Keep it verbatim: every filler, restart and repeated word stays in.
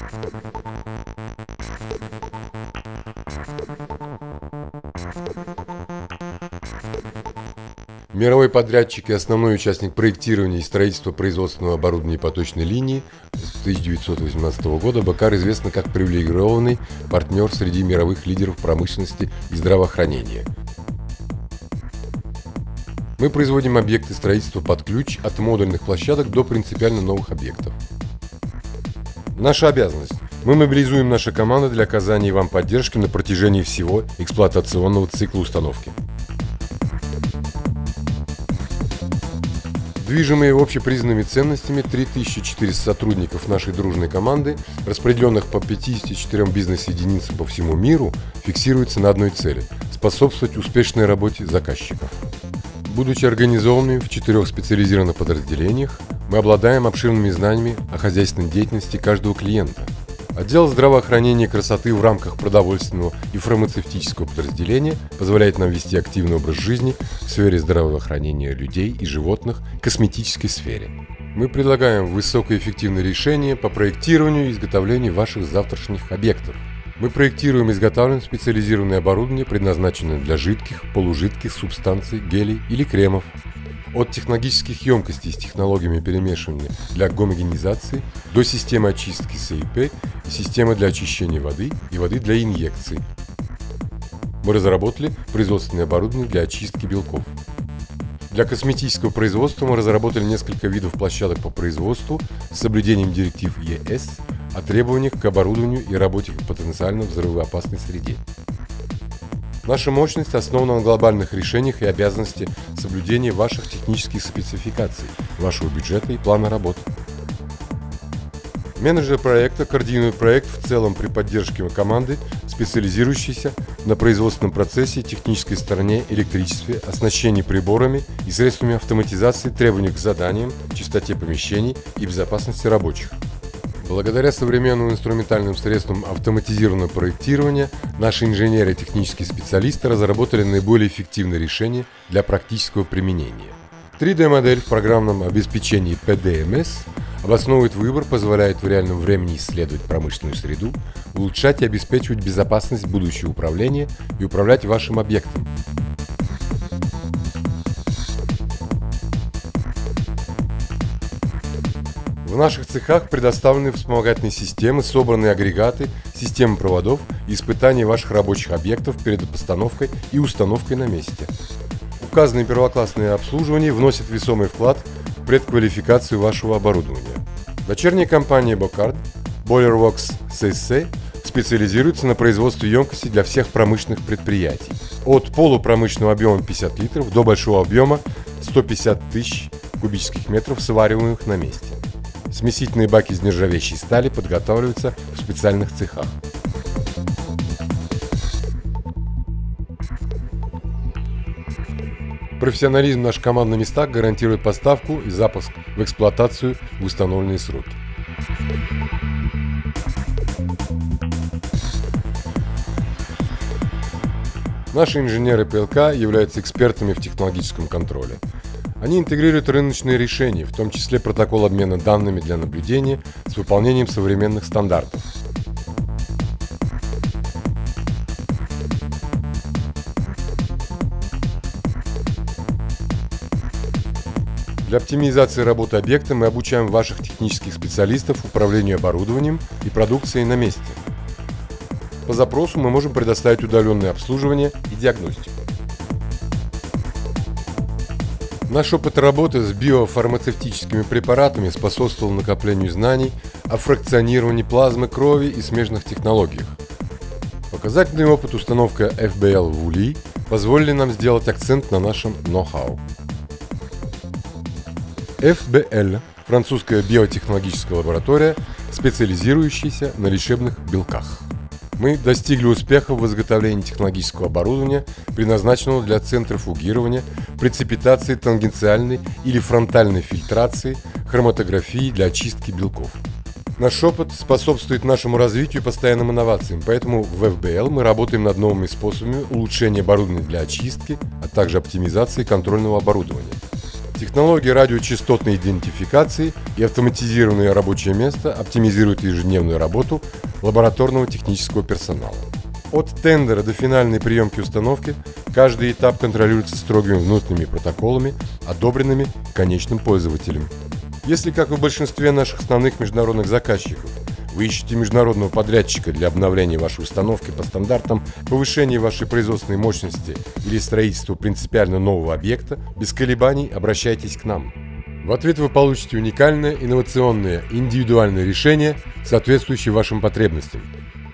Мировой подрядчик и основной участник проектирования и строительства производственного оборудования поточной линии с тысяча девятьсот восемнадцатого года Бокар известна как привилегированный партнер среди мировых лидеров промышленности и здравоохранения. Мы производим объекты строительства под ключ от модульных площадок до принципиально новых объектов. Наша обязанность. Мы мобилизуем наши команды для оказания вам поддержки на протяжении всего эксплуатационного цикла установки. Движимые общепризнанными ценностями три тысячи четыреста сотрудников нашей дружной команды, распределенных по пятидесяти четырем бизнес-единицам по всему миру, фиксируются на одной цели – способствовать успешной работе заказчиков. Будучи организованными в четырех специализированных подразделениях, мы обладаем обширными знаниями о хозяйственной деятельности каждого клиента. Отдел здравоохранения и красоты в рамках продовольственного и фармацевтического подразделения позволяет нам вести активный образ жизни в сфере здравоохранения людей и животных, косметической сфере. Мы предлагаем высокоэффективные решения по проектированию и изготовлению ваших завтрашних объектов. Мы проектируем и изготавливаем специализированное оборудование, предназначенное для жидких, полужидких субстанций, гелей или кремов. От технологических емкостей с технологиями перемешивания для гомогенизации до системы очистки эс и пи и системы для очищения воды и воды для инъекций. Мы разработали производственное оборудование для очистки белков. Для косметического производства мы разработали несколько видов площадок по производству с соблюдением директив е эс о требованиях к оборудованию и работе в потенциально взрывоопасной среде. Наша мощность основана на глобальных решениях и обязанности соблюдения ваших технических спецификаций, вашего бюджета и плана работы. Менеджер проекта координирует проект в целом при поддержке команды, специализирующейся на производственном процессе, технической стороне, электричестве, оснащении приборами и средствами автоматизации, требований к заданиям, чистоте помещений и безопасности рабочих. Благодаря современным инструментальным средствам автоматизированного проектирования наши инженеры и технические специалисты разработали наиболее эффективные решения для практического применения. три дэ модель в программном обеспечении пи ди эм эс обосновывает выбор, позволяет в реальном времени исследовать промышленную среду, улучшать и обеспечивать безопасность будущего управления и управлять вашим объектом. В наших цехах предоставлены вспомогательные системы, собранные агрегаты, системы проводов и испытания ваших рабочих объектов перед постановкой и установкой на месте. Указанные первоклассные обслуживания вносят весомый вклад в предквалификацию вашего оборудования. Дочерняя компания Bocard, Boilerworks си эс си, специализируется на производстве емкостей для всех промышленных предприятий. От полупромышленного объема пятьдесят литров до большого объема сто пятьдесят тысяч кубических метров, свариваемых на месте. Смесительные баки из нержавеющей стали подготавливаются в специальных цехах. Профессионализм нашей команды на местах гарантирует поставку и запуск в эксплуатацию в установленные сроки. Наши инженеры пэ эл ка являются экспертами в технологическом контроле. Они интегрируют рыночные решения, в том числе протокол обмена данными для наблюдения с выполнением современных стандартов. Для оптимизации работы объекта мы обучаем ваших технических специалистов управлению оборудованием и продукцией на месте. По запросу мы можем предоставить удаленное обслуживание и диагностику. Наш опыт работы с биофармацевтическими препаратами способствовал накоплению знаний о фракционировании плазмы крови и смежных технологиях. Показательный опыт установки эф бэ эл в УЛИ позволили нам сделать акцент на нашем ноу-хау. эф бэ эл – французская биотехнологическая лаборатория, специализирующаяся на лечебных белках. Мы достигли успеха в изготовлении технологического оборудования, предназначенного для центрифугирования, преципитации тангенциальной или фронтальной фильтрации, хроматографии для очистки белков. Наш опыт способствует нашему развитию и постоянным инновациям, поэтому в эф бэ эл мы работаем над новыми способами улучшения оборудования для очистки, а также оптимизации контрольного оборудования. Технология радиочастотной идентификации и автоматизированное рабочее место оптимизируют ежедневную работу лабораторного технического персонала. От тендера до финальной приемки установки каждый этап контролируется строгими внутренними протоколами, одобренными конечным пользователем. Если, как и в большинстве наших основных международных заказчиков, вы ищете международного подрядчика для обновления вашей установки по стандартам, повышения вашей производственной мощности или строительства принципиально нового объекта, без колебаний обращайтесь к нам. В ответ вы получите уникальное, инновационное, индивидуальное решение, соответствующее вашим потребностям.